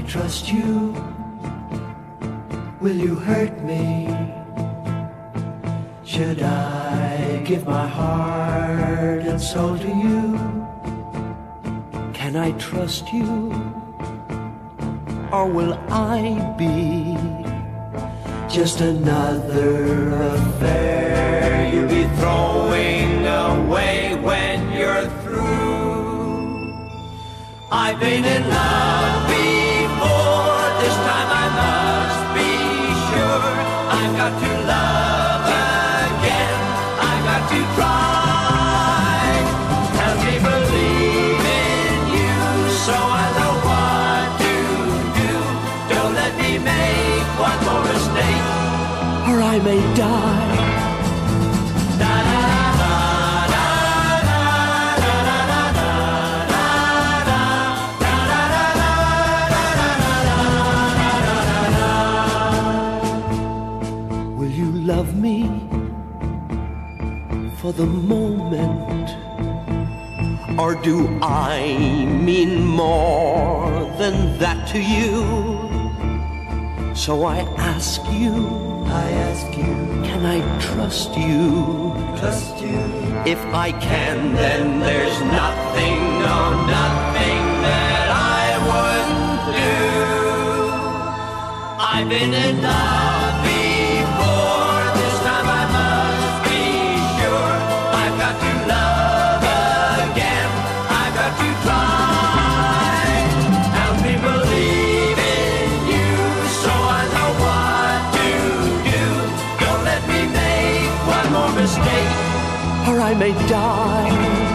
trust you? Will you hurt me? Should I give my heart and soul to you? Can I trust you? Or will I be just another affair you'll be throwing away when you're through? I've been in love before, this time I must be sure. I've got to love again, I've got to try. Help me believe in you so I know what to do. Don't let me make one more mistake or I may die. Will you love me for the moment, or do I mean more than that to you? So I ask you, can I trust you? Trust you. If I can, then there's nothing, no nothing that I wouldn't do. I've been in love before, this time I must be sure. I've got to love again, I've got to try. Help me believe in you so I know what to do. Don't let me make one more mistake or I may die.